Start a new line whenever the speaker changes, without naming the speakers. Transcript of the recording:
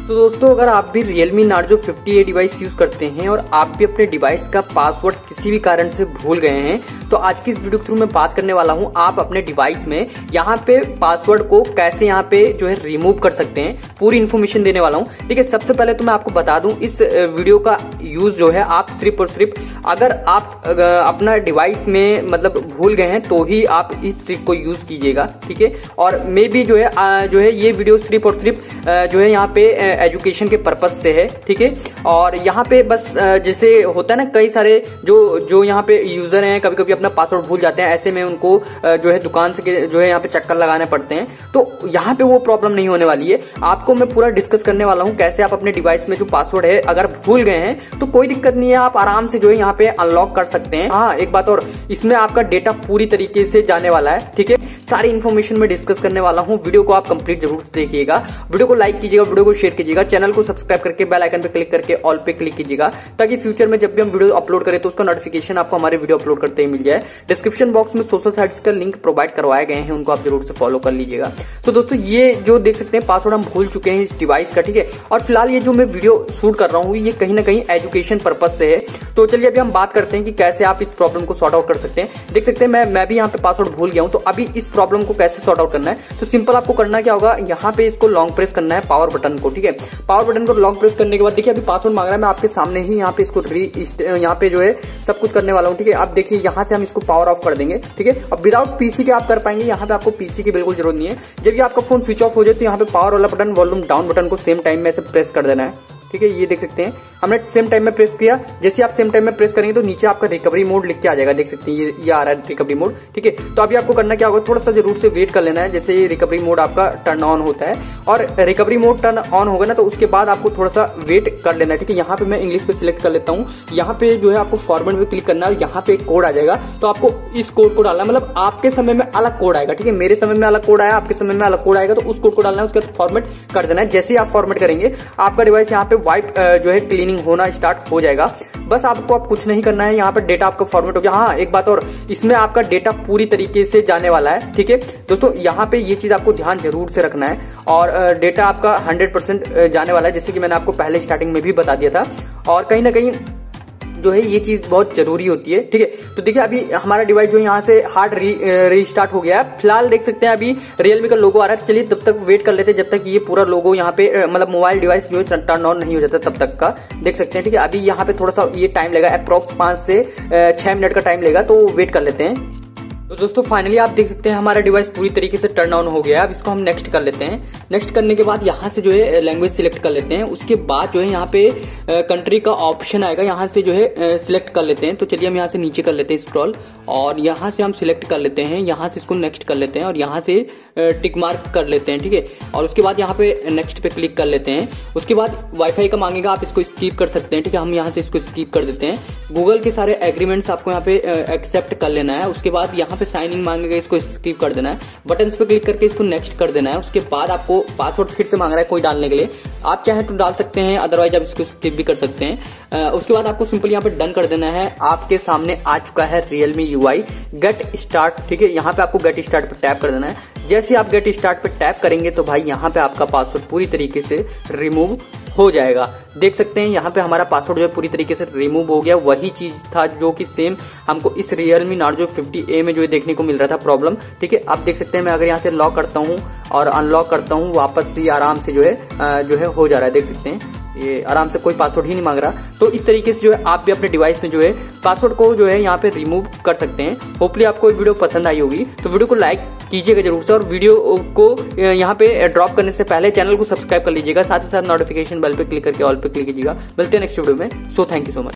तो दोस्तों अगर आप भी Realme Narzo 50A device use करते हैं और आप भी अपने डिवाइस का पासवर्ड किसी भी कारण से भूल गए हैं, तो आज की इस वीडियो के थ्रू मैं बात करने वाला हूं आप अपने डिवाइस में यहाँ पे पासवर्ड को कैसे यहाँ पे जो है रिमूव कर सकते हैं, पूरी इन्फॉर्मेशन देने वाला हूं। ठीक है, सबसे पहले तो मैं आपको बता दूं इस वीडियो का यूज जो है आप सिर्फ और सिर्फ अगर आप अपना डिवाइस में मतलब भूल गए हैं तो ही आप इस ट्रिक को यूज कीजिएगा। ठीक है, और मे भी जो है ये वीडियो सिर्फ और सिर्फ जो है यहाँ पे एजुकेशन के पर्पज से है। ठीक है, और यहाँ पे बस जैसे होता है ना कई सारे जो यहाँ पे यूजर हैं कभी कभी अपना पासवर्ड भूल जाते हैं, ऐसे में उनको जो है दुकान से जो है यहाँ पे चक्कर लगाने पड़ते हैं, तो यहाँ पे वो प्रॉब्लम नहीं होने वाली है। आपको मैं पूरा डिस्कस करने वाला हूँ कैसे आप अपने डिवाइस में जो पासवर्ड है अगर भूल गए हैं तो कोई दिक्कत नहीं है, आप आराम से जो है यहाँ पे अनलॉक कर सकते हैं। हाँ, एक बात और, इसमें आपका डेटा पूरी तरीके से जाने वाला है। ठीक है, सारी इन्फॉर्मेशन में डिस्कस करने वाला हूँ, वीडियो को आप कंप्लीट जरूर देखिएगा, वीडियो को लाइक कीजिएगा, वीडियो को शेयर कीजिएगा, चैनल को सब्सक्राइब करके बेल आइकन पे क्लिक करके ऑल पे क्लिक कीजिएगा ताकि फ्यूचर में जब भी हम वीडियो अपलोड करें तो उसका नोटिफिकेशन आपको हमारे वीडियो अपलोड करते ही मिल जाए। डिस्क्रिप्शन बॉक्स में सोशल साइट्स का लिंक प्रोवाइड करवाए गए हैं, उनको आप जरूर से फॉलो कर लीजिएगा। तो दोस्तों ये जो देख सकते हैं पासवर्ड हम भूल चुके हैं इस डिवाइस का। ठीक है, और फिलहाल ये जो मैं वीडियो शूट कर रहा हूँ ये कहीं ना कहीं एजुकेशन पर्पज से है। तो चलिए अभी हम बात करते हैं कि कैसे आप इस प्रॉब्लम को सॉर्ट आउट कर सकते हैं। देख सकते हैं मैं भी यहाँ पे पासवर्ड भूल गया हूँ, तो अभी इस प्रॉब्लम को कैसे सॉर्ट आउट करना है। तो सिंपल आपको करना क्या होगा, यहाँ पे इसको लॉन्ग प्रेस करना है पावर बटन को। ठीक है, पावर बटन को लॉन्ग प्रेस करने के बाद देखिए अभी पासवर्ड मांग रहा है, मैं आपके सामने ही यहाँ पे इसको यहाँ पे जो है सब कुछ करने वाला हूँ। ठीक है, आप देखिए यहाँ से हम इसको पावर ऑफ कर देंगे। ठीक है, अब विदाउट पीसी के आप कर पाएंगे, यहाँ पे आपको पीसी की बिल्कुल जरूरत नहीं है। जब ये आपका फोन स्विच ऑफ हो जाए तो यहाँ पे पावर वाला बटन, वॉल्यूम डाउन बटन को सेम टाइम में से प्रेस कर देना है। ठीक है, ये देख सकते हैं हमने सेम टाइम में प्रेस किया। जैसे आप सेम टाइम में प्रेस करेंगे तो नीचे आपका रिकवरी मोड लिख के आ जाएगा, देख सकते हैं ये आ रहा है रिकवरी मोड। ठीक है, तो अभी आपको करना क्या होगा, थोड़ा सा जरूर से वेट कर लेना है जैसे ये रिकवरी मोड आपका टर्न ऑन होता है। और रिकवरी मोड टर्न ऑन होगा ना तो उसके बाद आपको थोड़ा सा वेट कर लेना है। ठीक है, यहाँ पे मैं इंग्लिश पे सिलेक्ट कर लेता हूँ, यहाँ पे जो है आपको फॉर्मेट पे क्लिक करना है और यहाँ पे एक कोड आ जाएगा, तो आपको इस कोड को डालना है। मतलब आपके समय में अलग कोड आएगा। ठीक है, मेरे समय में अलग कोड आया, आपके समय में अलग कोड आएगा, तो उस कोड को डालना है, उसके बाद फॉर्मेट कर देना है। जैसे ही आप फॉर्मेट करेंगे आपका डिवाइस यहाँ पे वाइप जो है क्लीनिंग होना स्टार्ट हो जाएगा। बस आपको अब कुछ नहीं करना है, यहाँ पर डेटा आपका फॉर्मेट हो गया। हाँ, एक बात और, इसमें आपका डेटा पूरी तरीके से जाने वाला है। ठीक है दोस्तों, यहाँ पे ये चीज आपको ध्यान जरूर से रखना है और डेटा आपका 100% जाने वाला है, जैसे कि मैंने आपको पहले स्टार्टिंग में भी बता दिया था। और कहीं ना कहीं जो है ये चीज बहुत जरूरी होती है। ठीक है, तो देखिए अभी हमारा डिवाइस जो यहाँ से हार्ड रीस्टार्ट हो गया है। फिलहाल देख सकते हैं अभी Realme का लोगो आ रहा है। चलिए तब तक वेट कर लेते हैं जब तक ये पूरा लोगो यहाँ पे मतलब मोबाइल डिवाइस जो है टर्न ऑन नहीं हो जाता तब तक का, देख सकते हैं। ठीक है, अभी यहाँ पे थोड़ा सा ये टाइम लगेगा, अप्रोक्स 5 से 6 मिनट का टाइम लेगा, तो वेट कर लेते हैं। तो दोस्तों फाइनली आप देख सकते हैं हमारा डिवाइस पूरी तरीके से टर्न ऑन हो गया है। अब इसको हम नेक्स्ट कर लेते हैं। नेक्स्ट करने के बाद यहाँ से जो है लैंग्वेज सिलेक्ट कर लेते हैं। उसके बाद जो है यहाँ पे कंट्री का ऑप्शन आएगा, यहाँ से जो है सिलेक्ट कर लेते हैं। तो चलिए हम यहाँ से नीचे कर लेते हैं स्क्रॉल और यहाँ से हम सिलेक्ट कर लेते हैं, यहाँ से इसको नेक्स्ट कर लेते हैं और यहाँ से टिक मार्क कर लेते हैं। ठीक है, और उसके बाद यहाँ पे नेक्स्ट पे क्लिक कर लेते हैं। उसके बाद वाईफाई का मांगेगा, आप इसको स्किप कर सकते हैं। ठीक है, हम यहाँ से इसको स्किप कर देते हैं। गूगल के सारे एग्रीमेंट्स आपको यहाँ पे एक्सेप्ट कर लेना है। उसके बाद यहाँ पे साइन इन मांगेगा, इसको स्किप कर देना है। बटन्स पे क्लिक करके इसको नेक्स्ट कर देना है। उसके बाद आपको पासवर्ड फिर से मांग रहा है कोई डालने के लिए, आप चाहे तो डाल सकते हैं, अदरवाइज आप इसको स्किप भी कर सकते हैं। उसके बाद आपको सिंपल यहाँ पे डन कर देना है। आपके सामने आ चुका है Realme UI गेट स्टार्ट। ठीक है, यहाँ पे आपको गेट स्टार्ट पे टैप कर देना है। जैसे आप गेट स्टार्ट पे टैप करेंगे तो भाई यहाँ पे आपका पासवर्ड पूरी तरीके से रिमूव हो जाएगा। देख सकते हैं यहाँ पे हमारा पासवर्ड जो है पूरी तरीके से रिमूव हो गया। वही चीज था जो कि सेम हमको इस Realme Narzo 50A में जो है देखने को मिल रहा था प्रॉब्लम। ठीक है, आप देख सकते हैं मैं अगर यहाँ से लॉक करता हूँ और अनलॉक करता हूँ वापस से आराम से जो है हो जा रहा है। देख सकते हैं ये आराम से कोई पासवर्ड ही नहीं मांग रहा। तो इस तरीके से जो है आप भी अपने डिवाइस में जो है पासवर्ड को जो है यहाँ पे रिमूव कर सकते हैं। होपफुली आपको ये वीडियो पसंद आई होगी, तो वीडियो को लाइक कीजिएगा जरूर से और वीडियो को यहाँ पे ड्रॉप करने से पहले चैनल को सब्सक्राइब कर लीजिएगा, साथ ही साथ नोटिफिकेशन बेल पे क्लिक करके ऑल पे क्लिक कीजिएगा। मिलते हैं नेक्स्ट वीडियो में। So thank you so much.